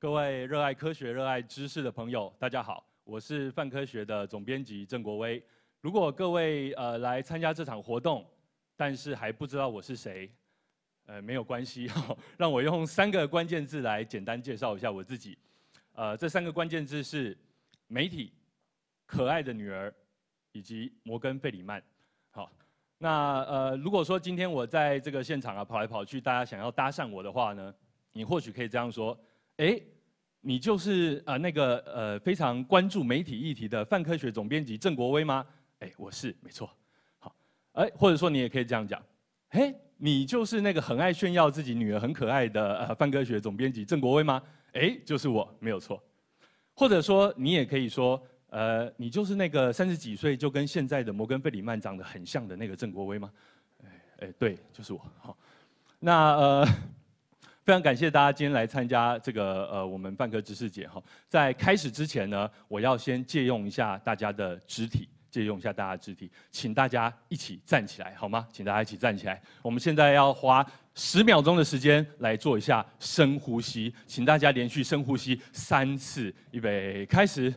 各位热爱科学、热爱知识的朋友，大家好，我是泛科学的总编辑郑国威。如果各位来参加这场活动，但是还不知道我是谁，没有关系，让我用3个关键字来简单介绍一下我自己。这3个关键字是媒体、可爱的女儿以及摩根·费里曼。好，那如果说今天我在这个现场跑来跑去，大家想要搭讪我的话呢，你或许可以这样说。你就是那个非常关注媒体议题的泛科学总编辑郑国威吗？我是，没错。好，或者说你也可以这样讲，你就是那个很爱炫耀自己女儿很可爱的泛科学总编辑郑国威吗？就是我，没有错。或者说你也可以说，你就是那个30几岁就跟现在的摩根·费里曼长得很像的那个郑国威吗？对，就是我。好，那非常感谢大家今天来参加这个我们泛科知识节哈。在开始之前呢，我要先借用一下大家的肢体，请大家一起站起来好吗？请大家一起站起来。我们现在要花10秒钟的时间来做一下深呼吸，请大家连续深呼吸3次。预备，开始。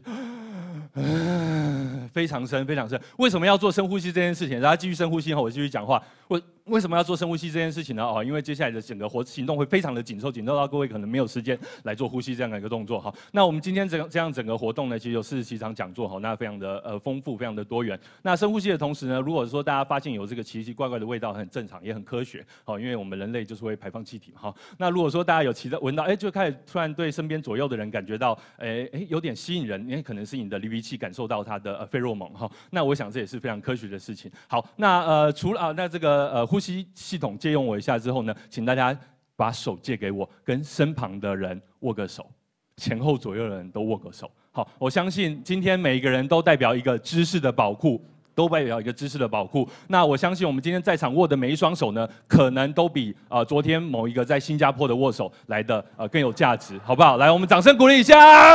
非常深，非常深。为什么要做深呼吸这件事情？大家继续深呼吸后，我继续讲话。为什么要做深呼吸这件事情呢？因为接下来的整个行动会非常的紧凑到各位可能没有时间来做呼吸这样的一个动作。好，那我们今天这样整个活动呢，其实有47场讲座，那非常的丰富，非常的多元。那深呼吸的同时呢，如果说大家发现有这个奇奇怪怪的味道，很正常，也很科学。好，因为我们人类就是会排放气体嘛。好，那如果说大家有闻到，就开始突然对身边左右的人感觉到，有点吸引人，因为可能是你的离鼻器感受到它的费洛蒙。哈，那我想这也是非常科学的事情。好，那除了那这个呼吸系统借用我一下之后呢，请大家把手借给我，跟身旁的人握个手，前后左右的人都握个手。好，我相信今天每一个人都代表一个知识的宝库。那我相信我们今天在场握的每一双手呢，可能都比昨天某一个在新加坡的握手来的更有价值，好不好？来，我们掌声鼓励一下。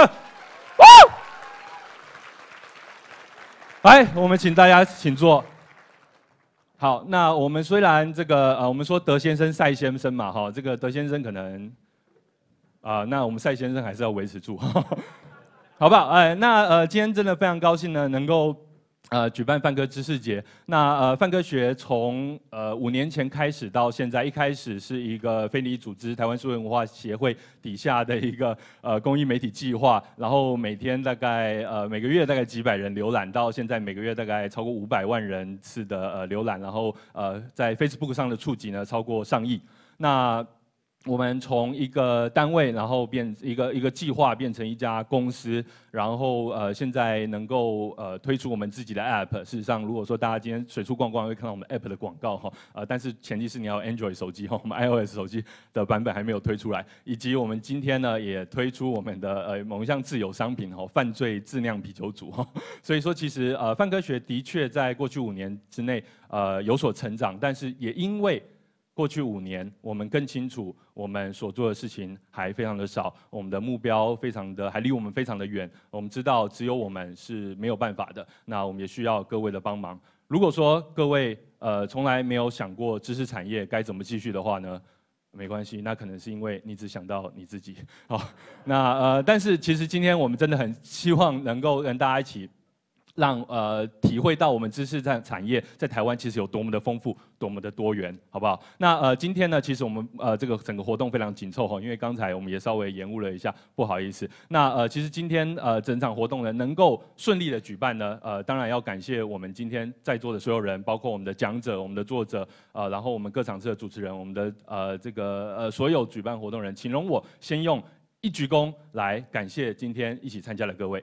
来，我们请大家请坐。好，那我们虽然这个我们说德先生、赛先生嘛，这个德先生可能那我们赛先生还是要维持住，好不好？那今天真的非常高兴呢，能够举办泛科知识节。那泛科学从5年前开始到现在，一开始是一个非利益组织台湾数位文化协会底下的一个公益媒体计划，然后每天大概每个月大概几百人浏览，到现在每个月大概超过500万人次的浏览，然后在 Facebook 上的触及呢超过上亿。那我们从一个单位，然后变一个计划，变成一家公司，然后现在能够推出我们自己的 App。事实上，如果说大家今天随处逛逛会看到我们 App 的广告哈，但是前提是你要 Android 手机哈，我们 iOS 手机的版本还没有推出来。以及我们今天呢也推出我们的某一项自有商品哈，犯罪自酿啤酒组哈。所以说，其实泛科学的确在过去5年之内有所成长，但是也因为过去5年，我们更清楚我们所做的事情还非常的少，我们的目标还离我们非常的远。我们知道只有我们是没有办法的，那我们也需要各位的帮忙。如果说各位从来没有想过知识产业该怎么继续的话呢，没关系，那可能是因为你只想到你自己。好，那但是其实今天我们真的很希望能够跟大家一起。让体会到我们知识产业在台湾其实有多么的丰富，多么的多元，好不好？那今天呢，其实我们这个整个活动非常紧凑哈，因为刚才我们也稍微延误了一下，不好意思。那其实今天整场活动呢能够顺利的举办呢，当然要感谢我们今天在座的所有人，包括我们的讲者、我们的作者，然后我们各场次的主持人，我们的这个所有举办活动人，请容我先用1鞠躬来感谢今天一起参加的各位。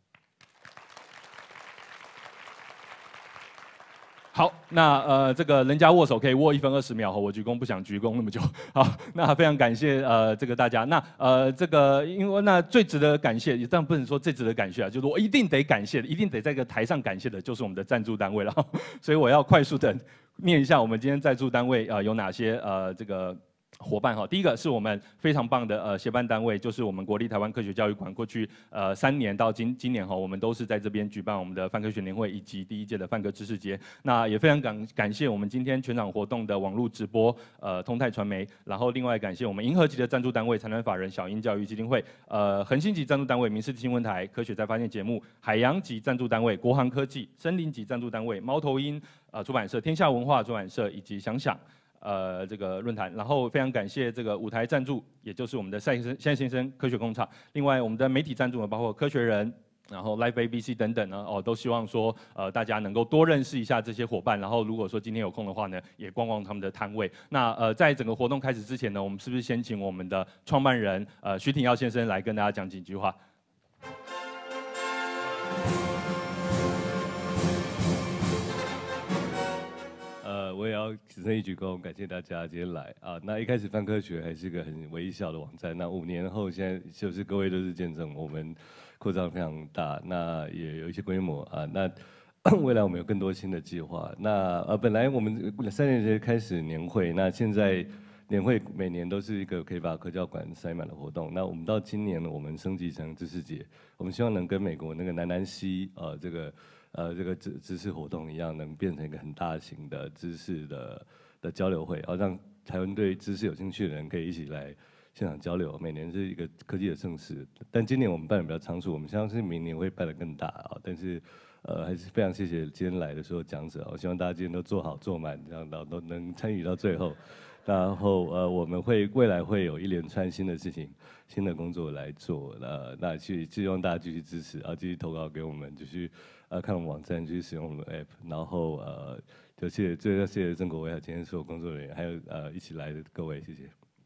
好，那这个人家握手可以握1分20秒，我鞠躬不想鞠躬那么久。好，那非常感谢这个大家。那这个因为那最值得感谢，但不能说最值得感谢啊，就是我一定得感谢的，一定得在这个台上感谢的，就是我们的赞助单位了。所以我要快速的念一下我们今天赞助单位有哪些这个伙伴哈，第一个是我们非常棒的协办单位，就是我们国立台湾科学教育馆。过去3年到今年哈，我们都是在这边举办我们的泛科学年会以及第1届的泛科知识节。那也非常感谢我们今天全场活动的网络直播通泰传媒，然后另外感谢我们银河级的赞助单位财团法人小英教育基金会，恒星级赞助单位民视新闻台科学在发现节目，海洋级赞助单位国航科技，森林级赞助单位猫头鹰出版社、天下文化出版社以及想想。这个论坛，然后非常感谢这个舞台赞助，也就是我们的赛先生科学工厂。另外，我们的媒体赞助呢，包括科学人，然后 Live ABC 等等呢，都希望说大家能够多认识一下这些伙伴。然后，如果说今天有空的话呢，也逛逛他们的摊位。那在整个活动开始之前呢，我们是不是先请我们的创办人徐挺耀先生来跟大家讲几句话？ 我也要只剩一鞠躬，感谢大家今天来啊。那一开始泛科学还是个很微小的网站，那5年后现在就是各位都是见证，我们扩张非常大，那也有一些规模啊。那未来我们有更多新的计划。那本来我们3年前开始年会，那现在年会每年都是一个可以把科教馆塞满的活动。那我们到今年呢，我们升级成知识节，我们希望能跟美国那个南西这个知识活动一样，能变成一个很大型的知识的交流会，让台湾对知识有兴趣的人可以一起来现场交流。每年是一个科技的盛事，但今年我们办的比较仓促，我们相信明年会办得更大啊。但是还是非常谢谢今天来的所有讲者，我希望大家今天都做好做满，这样都能参与到最后。然后我们未来会有一连串新的事情、新的工作来做，那希望大家继续支持，继续投稿给我们，继续看我们网站，继续使用我们的 app， 然后就最要谢谢郑国威还有今天所有工作人员，还有一起来的各位，谢谢。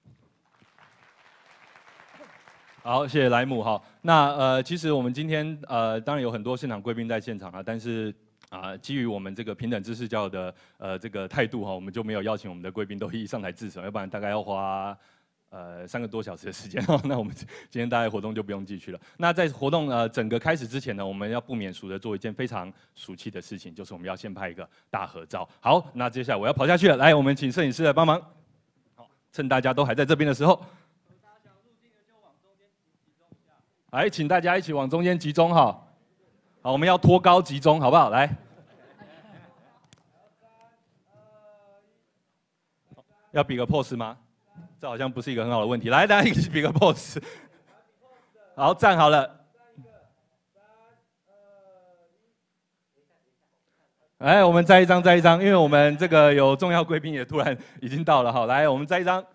好，谢谢莱姆哈。那其实我们今天当然有很多现场贵宾在现场啊，但是基于我们这个平等知识教育的这个态度哈，我们就没有邀请我们的贵宾都一一上台致辞，要不然大概要花3个多小时的时间哦。那我们今天大概活动就不用继续了。那在活动整个开始之前呢，我们要不免俗的做一件非常俗气的事情，就是我们要先拍一个大合照。好，那接下来我要跑下去了，来，我们请摄影师来帮忙。好，趁大家都还在这边的时候。来，请大家一起往中间集中哈。好，我们要托高集中，好不好？来，要比个 pose 吗？这好像不是一个很好的问题。来，大家一起比个 pose。好，站好了。来，我们再一张，再一张，因为我们这个有重要贵宾也突然已经到了哈。来，我们再一张。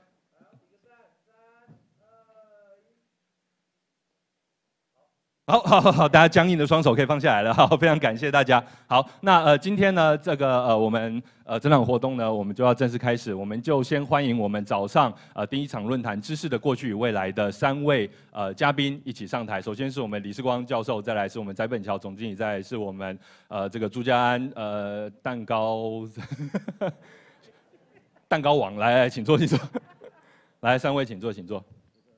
好，大家僵硬的双手可以放下来了。好，非常感谢大家。好，那今天呢，这个我们这场活动呢，我们就要正式开始。我们就先欢迎我们早上第1场论坛知识的过去与未来的3位嘉宾一起上台。首先是我们李世光教授，再来是我们翟本桥总经理，再来是我们这个朱家安蛋糕蛋糕王，来，请坐，请坐。来，3位请坐，请坐。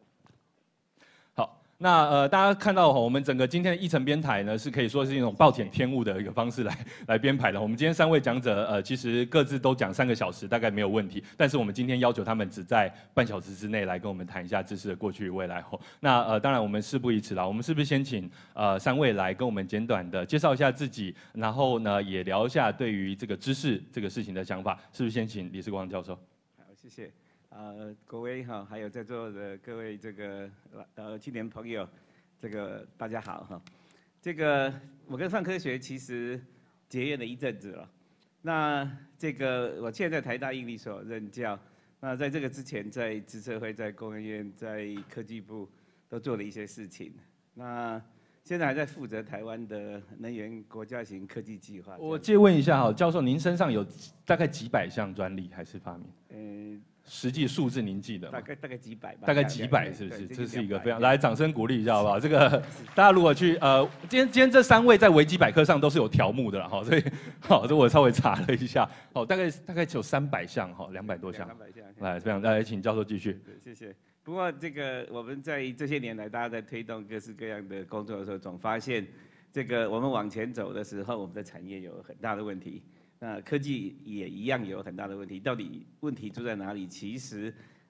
那大家看到我们整个今天的议程编排呢，是可以说是一种暴殄天物的一个方式来编排的。我们今天3位讲者，其实各自都讲3个小时，大概没有问题。但是我们今天要求他们只在半小时之内来跟我们谈一下知识的过去与未来。那当然我们事不宜迟了，我们是不是先请3位来跟我们简短的介绍一下自己，然后呢也聊一下对于这个知识这个事情的想法？是不是先请李世光教授？ 好，谢谢。国威哈，还有在座的各位这个青年朋友，这个大家好哈。这个我跟泛科学其实结缘了一阵子了。那这个我现在在台大应力所任教，那在这个之前，在资策会、在工研院、在科技部都做了一些事情。那现在还在负责台湾的能源国家型科技计划。 我借问一下哈，教授，您身上有大概几百项专利还是发明？实际数字您记得吗？ 大概几百吧。 大概几百是不是？这是一个非常来掌声鼓励一下好不好？这个大家如果去今天这3位在维基百科上都是有条目的哈，所以好，这我稍微查了一下，大概有300项哈，200多项。200项。来，非常来，请教授继续。 谢谢。不过这个我们在这些年来，大家在推动各式各样的工作的时候，总发现这个我们往前走的时候，我们的产业有很大的问题。那科技也一样有很大的问题，到底问题出在哪里？其实，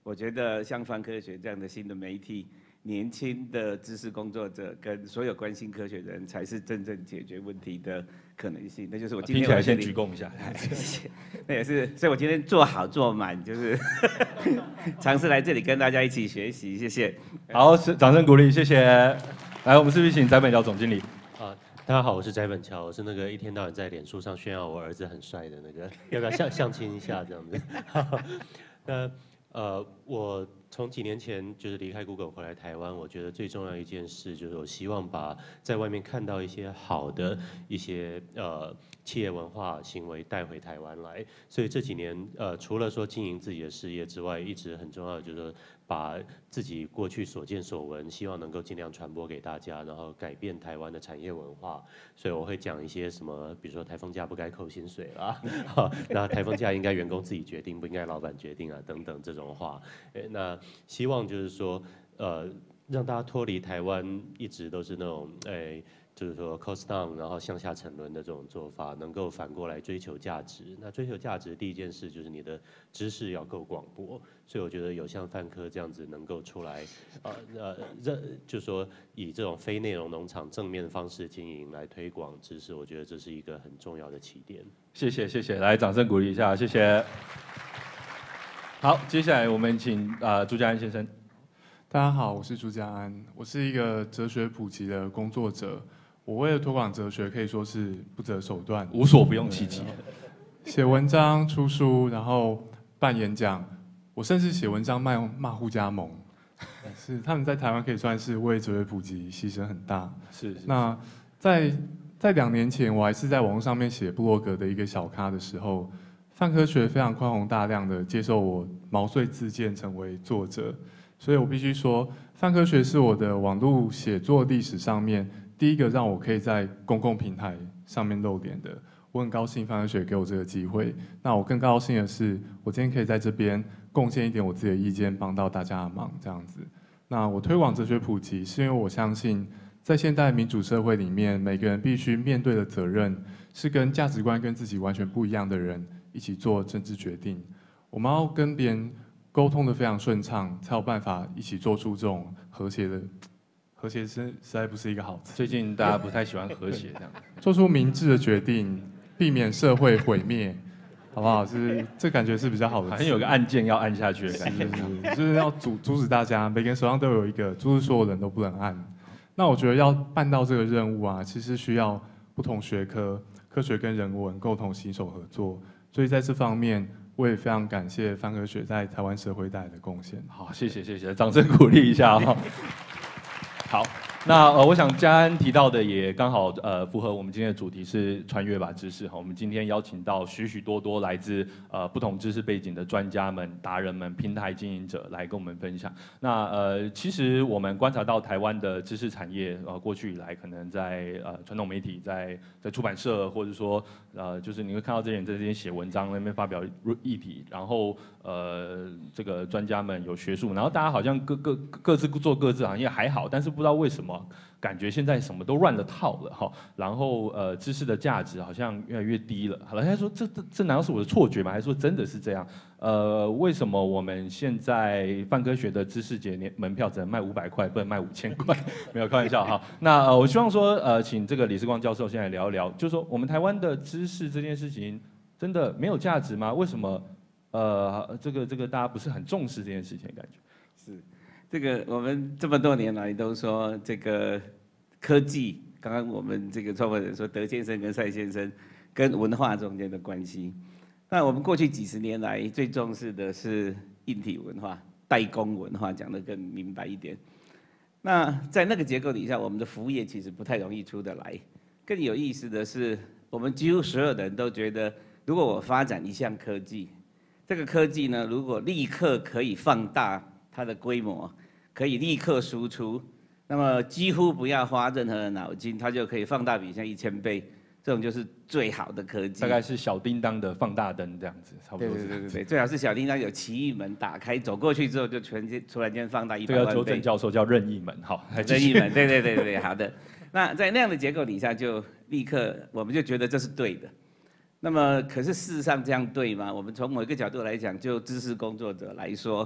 我觉得像泛科学这样的新的媒体，年轻的知识工作者跟所有关心科学的人，才是真正解决问题的可能性。那就是我今天听起来先鞠躬一下， 谢谢。那也是，所以我今天做好做满，就是尝试来这里跟大家一起学习。谢谢。 好，掌声鼓励，谢谢。来，我们是不是请翟本桥总经理？ 大家好，我是翟本桥，我是那个一天到晚在脸书上炫耀我儿子很帅的那个，要不要相亲一下这样子？那我从几年前就是离开 Google 回来台湾，我觉得最重要的一件事就是我希望把在外面看到一些好的一些企业文化行为带回台湾来。所以这几年除了说经营自己的事业之外，一直很重要的就是把自己过去所见所闻，希望能够尽量传播给大家，然后改变台湾的产业文化。所以我会讲一些什么，比如说台风假不该扣薪水啦，那台风假应该员工自己决定，不应该老板决定啊，等等这种话。那希望就是说，让大家脱离台湾一直都是那种，就是说 cost down， 然后向下沉沦的这种做法，能够反过来追求价值。那追求价值第一件事就是你的知识要够广博，所以我觉得有像泛科这样子能够出来，就是说以这种非内容农场正面的方式经营来推广知识，我觉得这是一个很重要的起点。 谢谢，谢谢，来掌声鼓励一下，谢谢。好，接下来我们请朱家安先生。 大家好，我是朱家安，我是一个哲学普及的工作者。我为了推广哲学，可以说是不择手段， 无所不用其极。 写文章、出书，然后办演讲，我甚至写文章骂互加盟，是他们在台湾可以算是为哲学普及牺牲很大。 是。 那在2年前，我还是在网络上面写部落格的一个小咖的时候，泛科学非常宽宏大量的接受我毛遂自荐成为作者，所以我必须说，泛科学是我的网络写作历史上面第一个让我可以在公共平台上面露脸的。我很高兴泛科学给我这个机会。那我更高兴的是，我今天可以在这边贡献一点我自己的意见，帮到大家的忙，这样子。那我推广哲学普及，是因为我相信，在现代民主社会里面，每个人必须面对的责任，是跟价值观跟自己完全不一样的人一起做政治决定。我们要跟别人沟通的非常顺畅，才有办法一起做出这种和谐实在不是一个好词。 最近大家不太喜欢和谐这样。 做出明智的决定，避免社会毁灭，好不好？这感觉是比较好的。 好像有个按键要按下去的感觉。 就是要阻止大家，每个人手上都有一个，就是所有人都不能按。那我觉得要办到这个任务啊，其实需要不同学科，科学跟人文共同携手合作。所以在这方面，我也非常感谢泛科学在台湾社会带来的贡献。 好，谢谢，掌声鼓励一下哈。好，那我想嘉安提到的也刚好符合我们今天的主题是穿越吧知识哈。我们今天邀请到许多来自不同知识背景的专家们、达人们、平台经营者来跟我们分享。那其实我们观察到台湾的知识产业过去以来可能在传统媒体、在出版社，或者说就是你会看到这些人在这边写文章、那边发表议题，然后这个专家们有学术，然后大家好像各自做各自，好像也还好，但是不知道为什么感觉现在什么都乱了套了哈，然后知识的价值好像越来越低了。好了，他说这难道是我的错觉吗？还是说真的是这样？为什么我们现在泛科学的知识节门票只能卖500块，不能卖5000块？没有开玩笑哈。那我希望说请这个李世光教授现在聊一聊，就是说我们台湾的知识这件事情真的没有价值吗？为什么这个大家不是很重视这件事情的感觉？ 是。这个我们这么多年来都说这个科技，刚刚我们这个创办人说德先生跟赛先生跟文化中间的关系。那我们过去几十年来最重视的是硬体文化、代工文化，讲得更明白一点。那在那个结构底下，我们的服务业其实不太容易出得来。更有意思的是，我们几乎所有的人都觉得，如果我发展一项科技，这个科技呢，如果立刻可以放大它的规模，可以立刻输出，那么几乎不要花任何的脑筋，它就可以放大比像1000倍，这种就是最好的科技。 大概是小叮当的放大灯这样子，差不多。 对，最好是小叮当有奇异门打开，走过去之后就突然间放大100万倍。 这个纠正教授叫任意门，好， 任意门，对，好的。那在那样的结构底下，就立刻我们就觉得这是对的。那么可是事实上这样对吗？我们从某一个角度来讲，就知识工作者来说，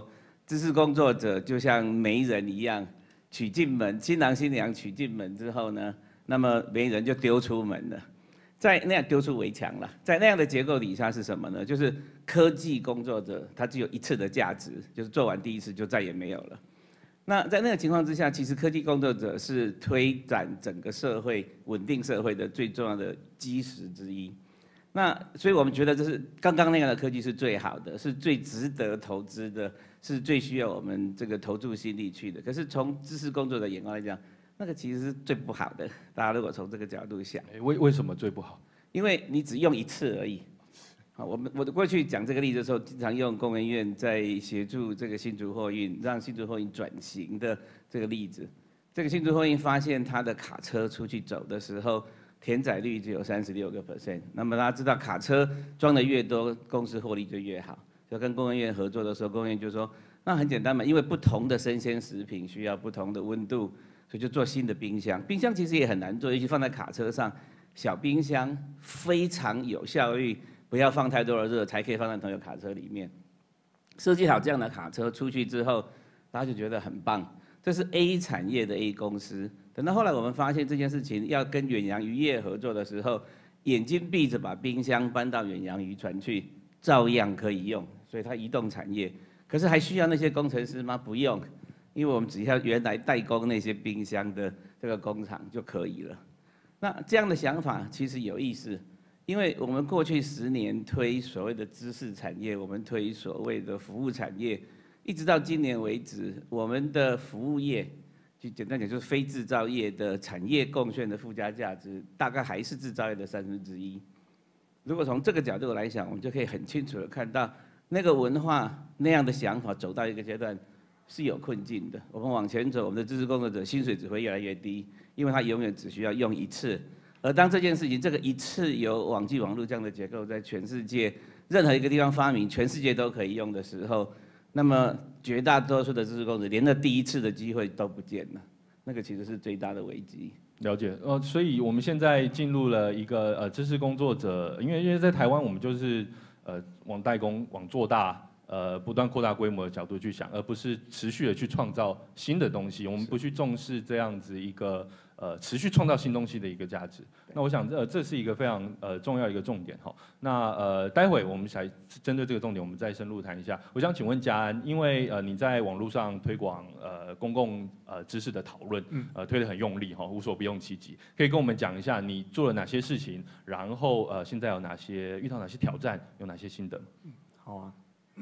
知识工作者就像媒人一样，娶进门，新郎新娘娶进门之后呢，那么媒人就丢出门了，在那样丢出围墙了，在那样的结构底下是什么呢？就是科技工作者他只有一次的价值，就是做完第一次就再也没有了。那在那个情况之下，其实科技工作者是推展整个社会稳定社会的最重要的基石之一。那所以我们觉得这是刚刚那样的科技是最好的，是最值得投资的，是最需要我们这个投注心力去的。可是从知识工作的眼光来讲，那个其实是最不好的。大家如果从这个角度想， 为什么最不好？ 因为你只用一次而已。好，我过去讲这个例子的时候，经常用工研院在协助这个新竹货运，让新竹货运转型的这个例子。这个新竹货运发现它的卡车出去走的时候，填载率只有36%。那么大家知道，卡车装的越多，公司获利就越好。就跟工研院合作的时候，工研院就说，那很简单嘛，因为不同的生鲜食品需要不同的温度，所以就做新的冰箱。冰箱其实也很难做，尤其放在卡车上，小冰箱非常有效率。不要放太多的热，才可以放在同一个卡车里面。设计好这样的卡车出去之后，大家就觉得很棒。这是 A 产业的 A 公司。等到后来我们发现这件事情要跟远洋渔业合作的时候，眼睛闭着把冰箱搬到远洋渔船去，照样可以用。所以它移动产业，可是还需要那些工程师吗？不用，因为我们只要原来代工那些冰箱的这个工厂就可以了。那这样的想法其实有意思。因为我们过去10年推所谓的知识产业，我们推所谓的服务产业，一直到今年为止，我们的服务业，就简单讲就是非制造业的产业贡献的附加价值，大概还是制造业的1/3。如果从这个角度来想，我们就可以很清楚的看到，那个文化那样的想法走到一个阶段是有困境的。我们往前走，我们的知识工作者薪水只会越来越低，因为他永远只需要用一次。而当这件事情，这个一次有网际网络这样的结构在全世界任何一个地方发明，全世界都可以用的时候，那么绝大多数的知识工作者连那第一次的机会都不见了，那个其实是最大的危机。 了解，所以我们现在进入了一个知识工作者，因为在台湾我们就是往代工、往做大。不断扩大规模的角度去想，而不是持续的去创造新的东西。我们不去重视这样子一个持续创造新东西的一个价值。那我想这是一个非常重要的一个重点哈。那待会我们才针对这个重点，我们再深入谈一下。我想请问嘉安，因为你在网络上推广公共知识的讨论，推得很用力哈，无所不用其极。可以跟我们讲一下你做了哪些事情，然后现在有哪些遇到哪些挑战，有哪些心得？ 好啊。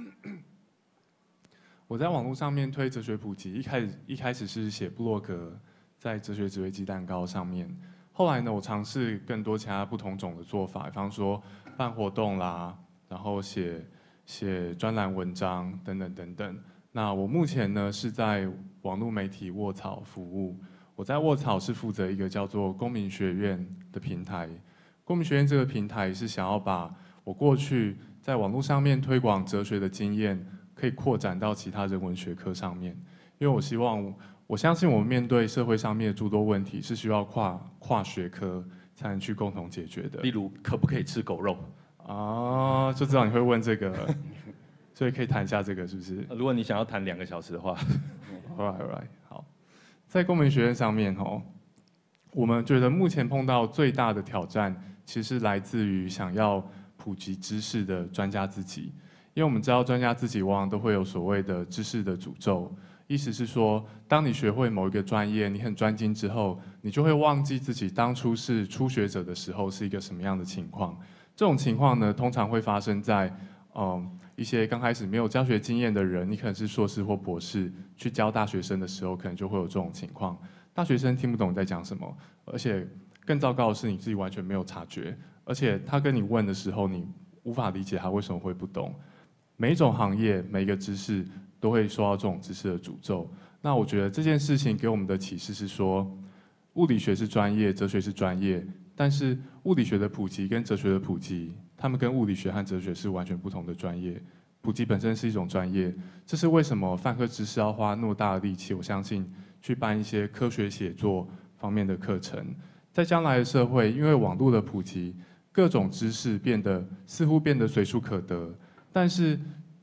我在网络上面推哲学普及，一开始是写部落格，在哲学紫薇鸡蛋糕上面。后来呢，我尝试更多其他不同种的做法，比方说办活动啦，然后写专栏文章等等等等。那我目前呢是在网络媒体卧草服务。我在卧草是负责一个叫做公民学院的平台。公民学院这个平台是想要把我过去在网络上面推广哲学的经验，可以扩展到其他人文学科上面。因为我相信我们面对社会上面的诸多问题，是需要跨学科才能去共同解决的。 例如，可不可以吃狗肉？ 啊，就知道你会问这个，所以可以谈一下这个，是不是？ 如果你想要谈2个小时的话 ，Alright， 好。在公民学院上面我们觉得目前碰到最大的挑战，其实来自于想要普及知识的专家自己，因为我们知道专家自己往往都会有所谓的知识的诅咒，意思是说，当你学会某一个专业，你很专精之后，你就会忘记自己当初是初学者的时候是一个什么样的情况。这种情况呢，通常会发生在一些刚开始没有教学经验的人，你可能是硕士或博士，去教大学生的时候，可能就会有这种情况。大学生听不懂你在讲什么，而且更糟糕的是你自己完全没有察觉。而且他跟你问的时候，你无法理解他为什么会不懂。每一种行业、每一个知识都会受到这种知识的诅咒。那我觉得这件事情给我们的启示是说，物理学是专业，哲学是专业，但是物理学的普及跟哲学的普及，他们跟物理学和哲学是完全不同的专业。普及本身是一种专业，这是为什么泛科知识要花那么大的力气，我相信去办一些科学写作方面的课程。在将来的社会，因为网络的普及，各种知识似乎变得随处可得，但是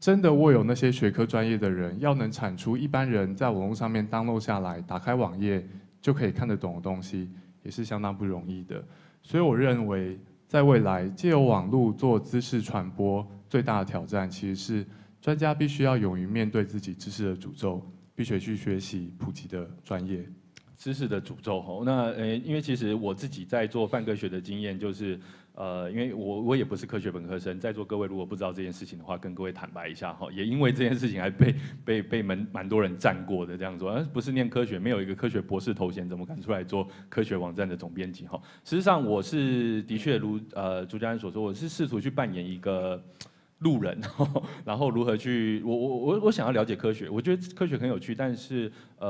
真的握有那些学科专业的人，要能产出一般人在网络上面 download 下来，打开网页就可以看得懂的东西，也是相当不容易的。所以我认为，在未来借由网络做知识传播，最大的挑战其实是专家必须要勇于面对自己知识的诅咒，必须去学习普及的专业。 知识的诅咒吼，那因为其实我自己在做泛科学的经验就是，因为我也不是科学本科生，在座各位如果不知道这件事情的话，跟各位坦白一下哈，也因为这件事情还被蛮多人赞过的这样说，不是念科学，没有一个科学博士头衔，怎么敢出来做科学网站的总编辑哈？事实上我是的确如朱家安所说，我是试图去扮演一个路人，然后如何去我想要了解科学，我觉得科学很有趣，但是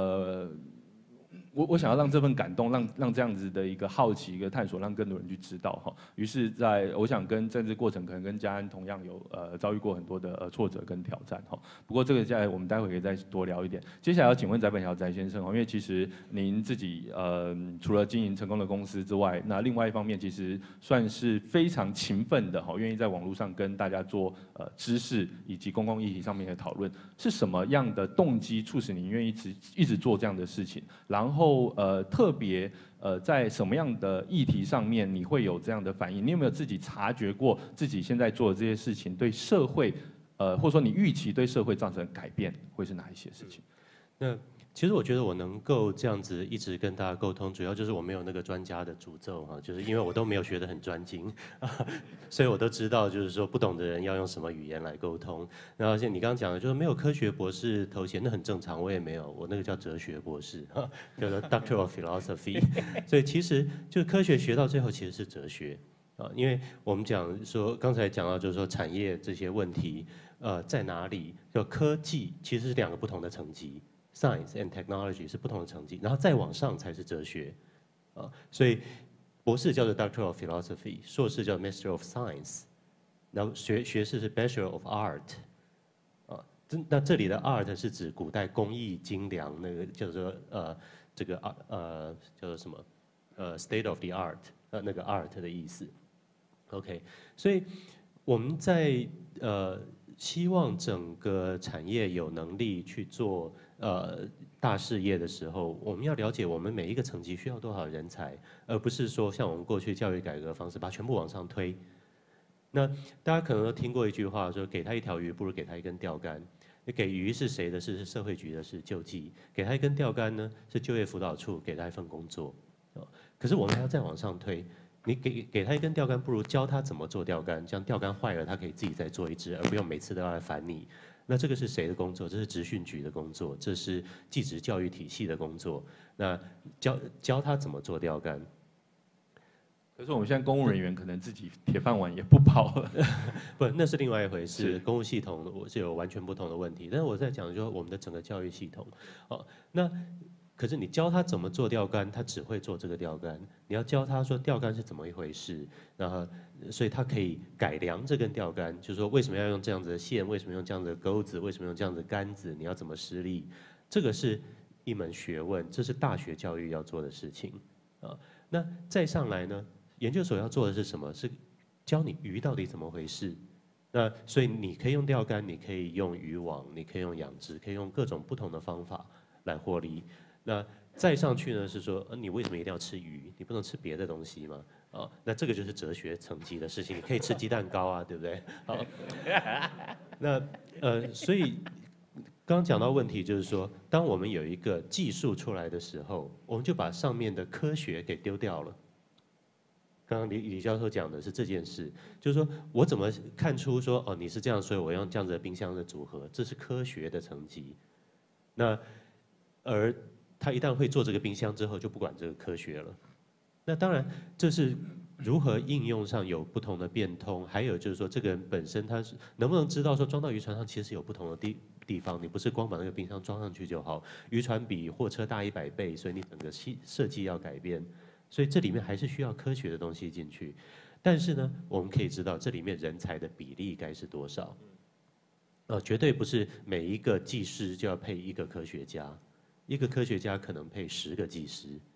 我想要让这份感动，让这样子的一个好奇、一个探索，让更多人去知道哈。于是我想跟政治过程可能跟嘉安同样有遭遇过很多的挫折跟挑战哈。不过这个我们待会可以再多聊一点。接下来要请问翟本桥翟先生哈，因为其实您自己除了经营成功的公司之外，那另外一方面其实算是非常勤奋的哈，愿意在网络上跟大家做知识以及公共议题上面的讨论。是什么样的动机促使您愿意一直做这样的事情？然后特别在什么样的议题上面你会有这样的反应？你有没有自己察觉过自己现在做的这些事情对社会或者说你预期对社会造成改变会是哪一些事情？ 那其实我觉得我能够这样子一直跟大家沟通，主要就是我没有那个专家的诅咒哈，就是因为我都没有学得很专精，所以我都知道就是说不懂的人要用什么语言来沟通。然后像你刚刚讲的，就是没有科学博士头衔，那很正常，我也没有，我那个叫哲学博士，叫做 Doctor of Philosophy。所以其实就科学学到最后其实是哲学啊，因为我们讲说刚才讲到就是说产业这些问题在哪里，就科技其实是两个不同的层级。Science and technology 是不同的层级，然后再往上才是哲学，所以博士叫做 Doctor of Philosophy， 硕士叫 Master of Science， 然后学士是 Bachelor of Art， 那这里的 Art 是指古代工艺精良那个叫做这个叫做什么State of the Art， 那个 Art 的意思 ，OK， 所以我们在希望整个产业有能力去做大事业的时候，我们要了解我们每一个层级需要多少人才，而不是说像我们过去教育改革的方式，把全部往上推。那大家可能都听过一句话，说给他一条鱼，不如给他一根钓竿。给鱼是谁的事？是社会局的事，救济；给他一根钓竿呢，是就业辅导处给他一份工作。可是我们还要再往上推。你给他一根钓竿，不如教他怎么做钓竿，这样钓竿坏了，他可以自己再做一只，而不用每次都要来烦你。那这个是谁的工作？这是职训局的工作，这是技职教育体系的工作。那教他怎么做钓竿。 可是我们现在公务人员可能自己铁饭碗也不保了。 不，那是另外一回事。公务系统我是有完全不同的问题。但是我在讲就是我们的整个教育系统。那可是你教他怎么做钓竿，他只会做这个钓竿。你要教他说钓竿是怎么一回事，然后所以他可以改良这根钓竿，就是说为什么要用这样子的线，为什么用这样子的钩子，为什么用这样子的杆子，你要怎么施力，这个是一门学问，这是大学教育要做的事情啊。那再上来呢，研究所要做的是什么？是教你鱼到底怎么回事。那所以你可以用钓竿，你可以用渔网，你可以用养殖，可以用各种不同的方法来获利。那再上去呢是说，你为什么一定要吃鱼？你不能吃别的东西吗？那这个就是哲学层级的事情。你可以吃鸡蛋糕啊，对不对？好，那所以刚刚讲到问题就是说，当我们有一个技术出来的时候，我们就把上面的科学给丢掉了。刚刚李教授讲的是这件事，就是说我怎么看出说你是这样，所以我用这样子的冰箱的组合，这是科学的层级。那而他一旦会做这个冰箱之后，就不管这个科学了。那当然，这是如何应用上有不同的变通，还有就是说，这个人本身他是能不能知道说装到渔船上其实有不同的地方，你不是光把那个冰箱装上去就好。渔船比货车大100倍，所以你整个设计要改变，所以这里面还是需要科学的东西进去。但是呢，我们可以知道这里面人才的比例该是多少。绝对不是每一个技师就要配一个科学家。一个科学家可能配10个技师，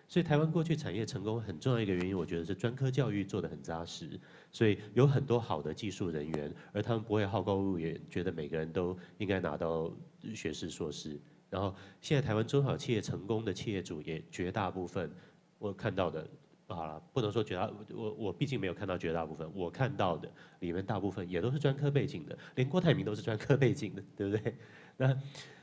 所以台湾过去产业成功很重要一个原因，我觉得是专科教育做得很扎实，所以有很多好的技术人员，而他们不会好高骛远，觉得每个人都应该拿到学士、硕士。然后现在台湾中小企业成功的企业主也绝大部分，我看到的啊，不能说绝大，我毕竟没有看到绝大部分，我看到的里面大部分也都是专科背景的，连郭台铭都是专科背景的，对不对？那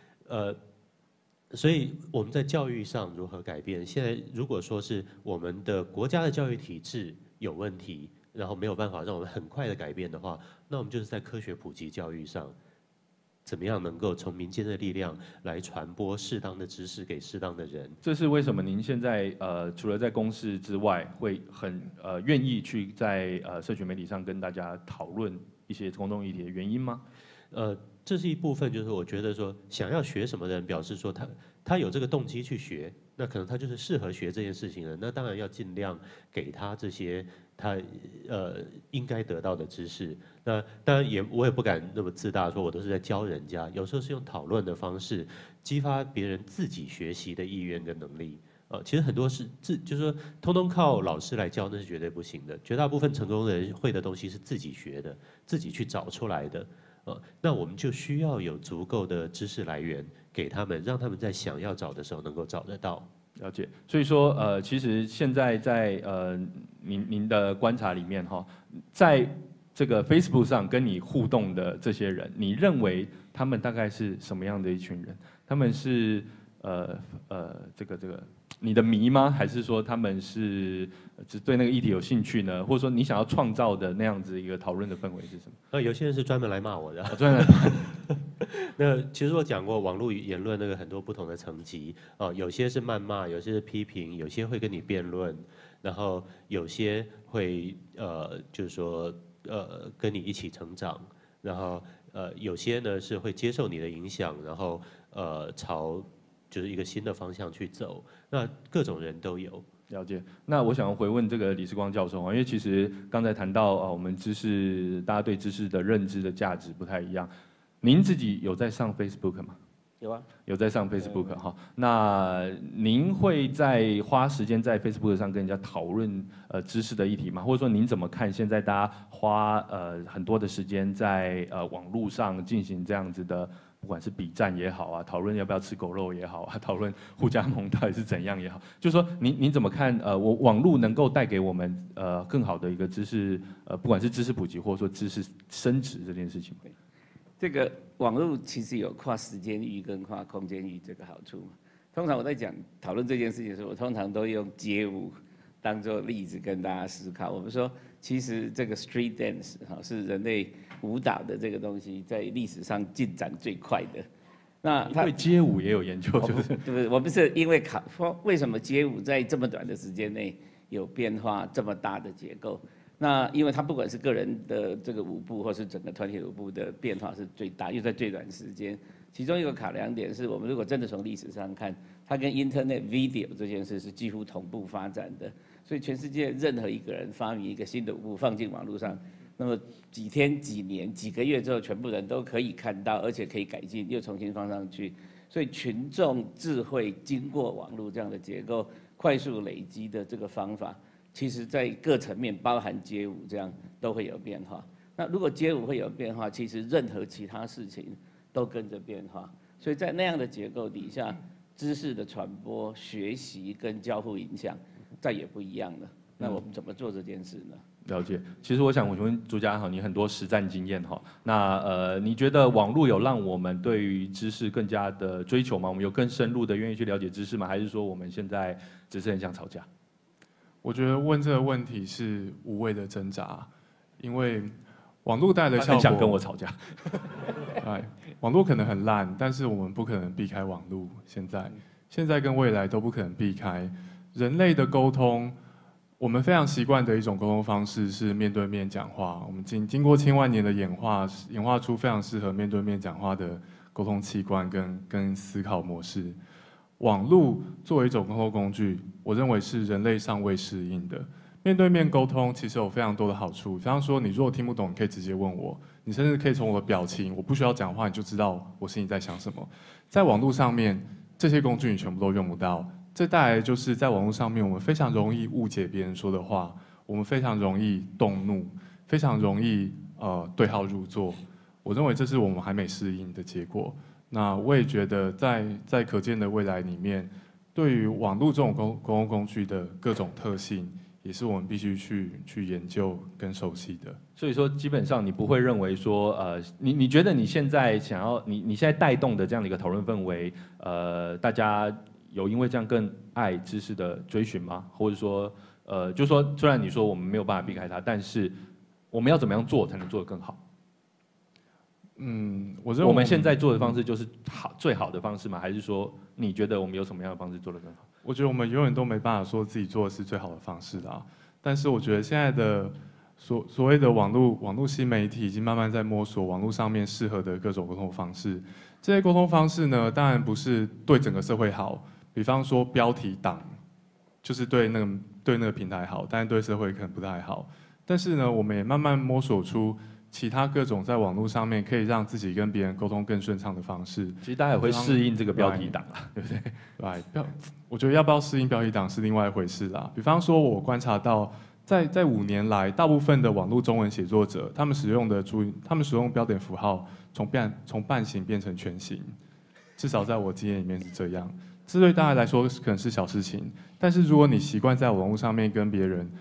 所以我们在教育上如何改变？现在如果说是我们的国家的教育体制有问题，然后没有办法让我们很快的改变的话，那我们就是在科学普及教育上，怎么样能够从民间的力量来传播适当的知识给适当的人？ 这是为什么您现在除了在公视之外，会很愿意去在社群媒体上跟大家讨论一些公众议题的原因吗？ 这是一部分，就是我觉得说，想要学什么的人，表示说他有这个动机去学，那可能他就是适合学这件事情的，那当然要尽量给他这些他应该得到的知识。那当然我也不敢那么自大，说我都是在教人家，有时候是用讨论的方式激发别人自己学习的意愿跟能力。其实很多是就是说，通通靠老师来教那是绝对不行的。绝大部分成功的人会的东西是自己学的，自己去找出来的。那我们就需要有足够的知识来源给他们，让他们在想要找的时候能够找得到。 了解。所以说，其实现在在您的观察里面哈，在这个 Facebook 上跟你互动的这些人，你认为他们大概是什么样的一群人？他们是这个你的迷吗？还是说他们是只对那个议题有兴趣呢？或者说你想要创造的那样子一个讨论的氛围是什么？ 有些人是专门来骂我的， 专门。 那其实我讲过，网络言论那个很多不同的层级有些是谩骂，有些是批评，有些会跟你辩论，然后有些会就是说跟你一起成长，然后有些呢是会接受你的影响，然后朝就是一个新的方向去走，那各种人都有。 了解。那我想要回问这个李世光教授因为其实刚才谈到我们知识，大家对知识的认知的价值不太一样。您自己有在上 Facebook 吗？ 有啊， 有在上 Facebook 哈。那您会在花时间在 Facebook 上跟人家讨论知识的议题吗？或者说您怎么看现在大家花很多的时间在网络上进行这样子的？不管是比战也好啊，讨论要不要吃狗肉也好啊，讨论互加盟到底是怎样也好，就是说您怎么看网络能够带给我们更好的一个知识不管是知识普及或者说知识升值这件事情？ 这个网络其实有跨时间域跟跨空间域这个好处。通常我在讨论这件事情的时候，我通常都用街舞当做例子跟大家思考。我们说，其实这个 street dance 是人类舞蹈的这个东西在历史上进展最快的。那他对街舞也有研究，就是对不对？我们是因为为什么街舞在这么短的时间内有变化这么大的结构？那因为它不管是个人的这个舞步，或是整个团体舞步的变化是最大，又在最短时间。其中一个考量点是我们如果真的从历史上看，它跟 Internet Video 这件事是几乎同步发展的。所以全世界任何一个人发明一个新的舞步放进网络上，那么几天、几年、几个月之后，全部人都可以看到，而且可以改进，又重新放上去。所以群众智慧经过网络这样的结构快速累积的这个方法，其实在各层面，包含街舞这样都会有变化。那如果街舞会有变化，其实任何其他事情都跟着变化。所以在那样的结构底下，知识的传播、学习跟交互影响再也不一样了。那我们怎么做这件事呢？ 了解。其实我想问朱家豪，你很多实战经验哈，那你觉得网络有让我们对于知识更加的追求吗？我们有更深入的愿意去了解知识吗？还是说我们现在只是很想吵架？ 我觉得问这个问题是无谓的挣扎，因为网络带来的效果， 很想跟我吵架。 哎，网络可能很烂，但是我们不可能避开网络。现在跟未来都不可能避开。人类的沟通，我们非常习惯的一种沟通方式是面对面讲话。我们经过千万年的演化出非常适合面对面讲话的沟通器官跟思考模式。网络作为一种沟通工具，我认为是人类尚未适应的。面对面沟通其实有非常多的好处，比方说你如果听不懂，你可以直接问我，你甚至可以从我的表情，我不需要讲话，你就知道我心里在想什么。在网络上面，这些工具你全部都用不到， 这带来就是在网络上面，我们非常容易误解别人说的话，我们非常容易动怒，非常容易对号入座。我认为这是我们还没适应的结果。那我也觉得在可见的未来里面，对于网络这种公共工具的各种特性，也是我们必须去研究跟熟悉的。 所以说，基本上你不会认为说，你觉得你现在想要你现在带动的这样的一个讨论氛围，大家有因为这样更爱知识的追寻吗？或者说，就是说，虽然你说我们没有办法避开它，但是我们要怎么样做才能做得更好？ 我认为我们现在做的方式就是最好的方式吗？还是说你觉得我们有什么样的方式做得更好？ 我觉得我们永远都没办法说自己做的是最好的方式啦。但是我觉得现在的所谓的网络新媒体已经慢慢在摸索网络上面适合的各种沟通方式。这些沟通方式呢，当然不是对整个社会好，比方说标题党，就是对那个平台好，但是对社会可能不太好。但是呢，我们也慢慢摸索出其他各种在网络上面可以让自己跟别人沟通更顺畅的方式。 其实大家也会适应这个标题党啊，对不对？ 对，我觉得要不要适应标题党是另外一回事啦。比方说，我观察到在5年来，大部分的网络中文写作者，他们使用标点符号从半形变成全形，至少在我经验里面是这样。这对大家来说可能是小事情，但是如果你习惯在网络上面跟别人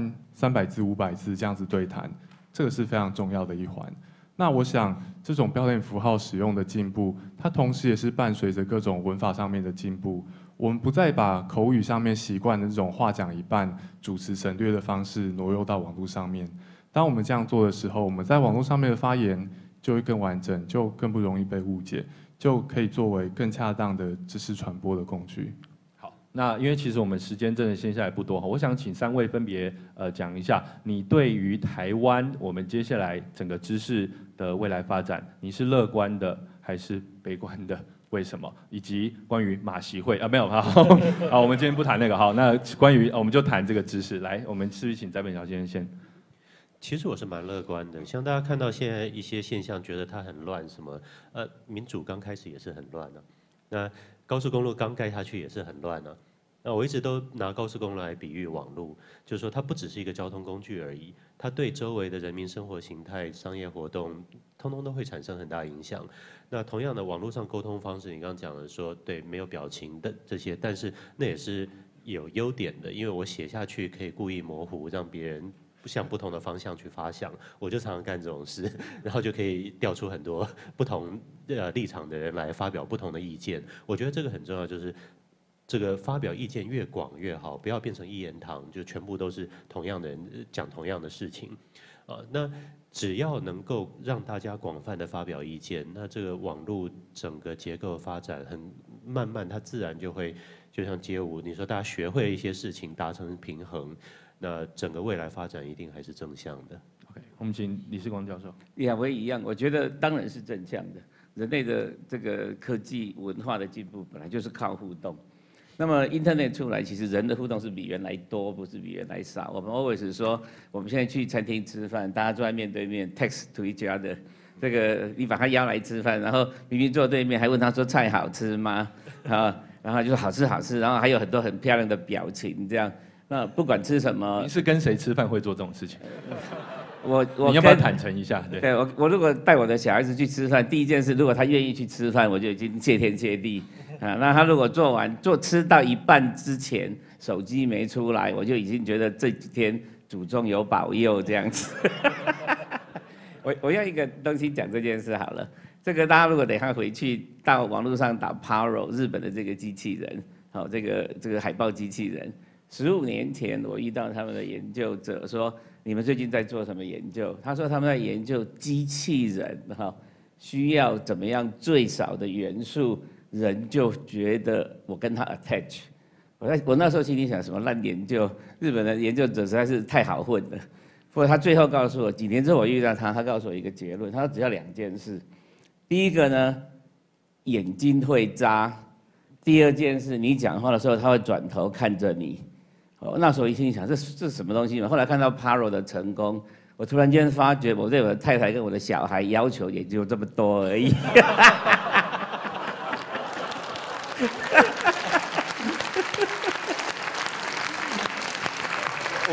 300字、500字这样子对谈，这个是非常重要的一环。那我想，这种标点符号使用的进步，它同时也是伴随着各种文法上面的进步。我们不再把口语上面习惯的这种话讲一半、主词省略的方式挪用到网络上面。当我们这样做的时候，我们在网络上面的发言就会更完整，就更不容易被误解，就可以作为更恰当的知识传播的工具。 那因为其实我们时间真的剩下来不多，我想请3位分别讲一下，你对于台湾我们接下来整个知识的未来发展，你是乐观的还是悲观的？为什么？以及关于马习会没有好，我们今天不谈那个好，那关于我们就谈这个知识。来，我们是不是请翟本桥先生先？ 其实我是蛮乐观的，像大家看到现在一些现象，觉得它很乱，什么民主刚开始也是很乱啊，那高速公路刚盖下去也是很乱啊。那我一直都拿高速公路来比喻网络，就是说它不只是一个交通工具而已，它对周围的人民生活形态、商业活动，通通都会产生很大影响。那同样的，网络上沟通方式，你刚刚讲的说，对，没有表情的这些，但是那也是有优点的，因为我写下去可以故意模糊，让别人向不同的方向去发想。我就常常干这种事，然后就可以调出很多不同立场的人来发表不同的意见。我觉得这个很重要，就是这个发表意见越广越好，不要变成一言堂，就全部都是同样的人讲同样的事情。那只要能够让大家广泛的发表意见，那这个网络整个结构发展很慢慢，它自然就会就像街舞，你说大家学会一些事情，达成平衡，那整个未来发展一定还是正向的。 OK， 我们请李世光教授。 我也一样，我觉得当然是正向的。人类的这个科技文化的进步本来就是靠互动。那么 Internet 出来，其实人的互动是比原来多，不是比原来少。我们 always 说，我们现在去餐厅吃饭，大家坐在面对面 ，text to each other， 这个你把他邀来吃饭，然后明明坐对面，还问他说菜好吃吗？然后就说好吃好吃，然后还有很多很漂亮的表情，这样。那不管吃什么， 你是跟谁吃饭会做这种事情？ 你要不要坦诚一下？ 对，我如果带我的小孩子去吃饭，第一件事，如果他愿意去吃饭，我就已经谢天谢地。那他如果吃到一半之前，手机没出来，我就已经觉得这几天祖宗有保佑这样子。我用一个东西讲这件事好了，这个大家如果等一下回去到网络上打 Paro 日本的这个机器人，这个海报机器人，15年前我遇到他们的研究者说，你们最近在做什么研究？他说他们在研究机器人需要怎么样最少的元素。人就觉得我跟他 attach， 我那时候心里想什么烂研究，日本的研究者实在是太好混了。不过他最后告诉我，几年之后我遇到他，他告诉我一个结论，他说只要2件事，第一个呢，眼睛会眨；第二件事，你讲话的时候他会转头看着你。那时候一心想这是什么东西嘛？后来看到 Paro 的成功，我突然间发觉我对我的太太跟我的小孩要求也就这么多而已。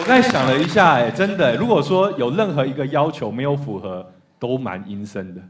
我刚才想了一下，哎，真的，如果说有任何一个要求没有符合，都蛮阴森的。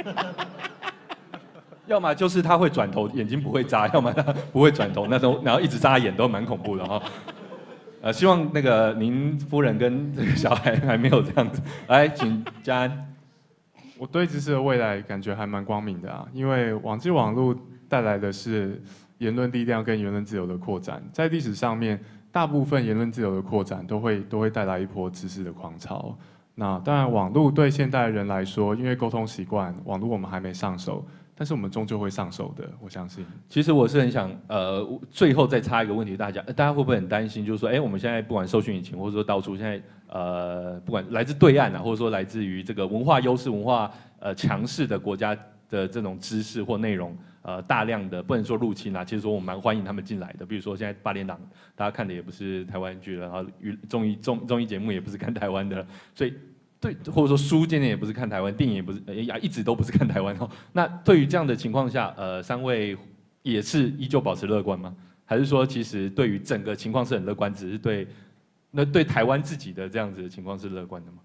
要么就是他会转头，眼睛不会眨；要么他不会转头，那都然后一直眨眼，都蛮恐怖的哈。希望那个您夫人跟这个小孩还没有这样子。来，请嘉安。 我对知识的未来感觉还蛮光明的啊，因为网际网络带来的是言论力量跟言论自由的扩展，在历史上面，大部分言论自由的扩展都会带来一波知识的狂潮。那当然，网络对现代人来说，因为沟通习惯，网络我们还没上手，但是我们终究会上手的，我相信。 其实我是很想，最后再插一个问题，大家会不会很担心？就是说，我们现在不管搜寻引擎，或者说到处现在，不管来自对岸啊，或者说来自于这个文化优势、文化强势的国家的这种知识或内容，大量的不能说入侵啦，其实说我们蛮欢迎他们进来的。比如说现在八点档，大家看的也不是台湾剧了，然后综艺节目也不是看台湾的，所以。对，或者说书渐渐也不是看台湾，电影也不是，一直都不是看台湾哦。那对于这样的情况下，三位也是依旧保持乐观吗？还是说其实对于整个情况是很乐观，只是对台湾自己的这样子的情况是乐观的吗？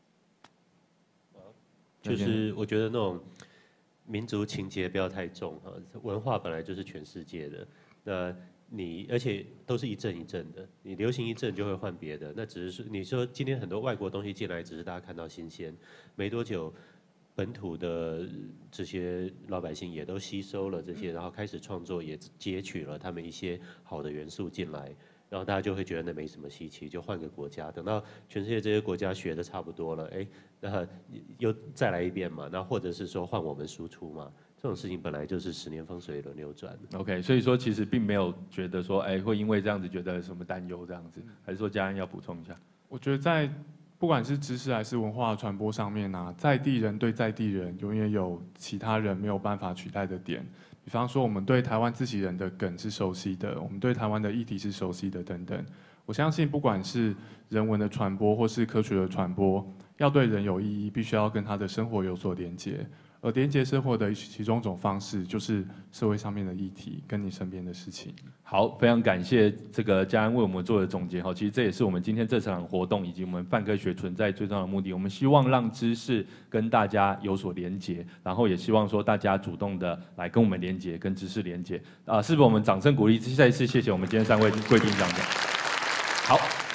就是我觉得那种民族情节不要太重哈，文化本来就是全世界的，那。而且都是一阵一阵的，你流行一阵就会换别的。那只是你说今天很多外国东西进来，只是大家看到新鲜，没多久，本土的这些老百姓也都吸收了这些，然后开始创作，也截取了他们一些好的元素进来，然后大家就会觉得那没什么稀奇，就换个国家。等到全世界这些国家学的差不多了，那又再来一遍嘛，那或者是说换我们输出嘛。这种事情本来就是10年风水轮流转。 OK， 所以说其实并没有觉得说，会因为这样子觉得什么担忧这样子，还是说嘉安要补充一下？ 我觉得在不管是知识还是文化传播上面啊，在地人对在地人永远有其他人没有办法取代的点。比方说，我们对台湾自己人的梗是熟悉的，我们对台湾的议题是熟悉的等等。我相信，不管是人文的传播或是科学的传播，要对人有意义，必须要跟他的生活有所连结。而连接生活的其中一种方式，就是社会上面的议题跟你身边的事情。 好，非常感谢这个嘉安为我们做的总结哈。其实这也是我们今天这场活动以及我们泛科学存在最重要的目的。我们希望让知识跟大家有所连结，然后也希望说大家主动的来跟我们连结，跟知识连结。是不是我们掌声鼓励？再一次谢谢我们今天3位贵宾讲的。好。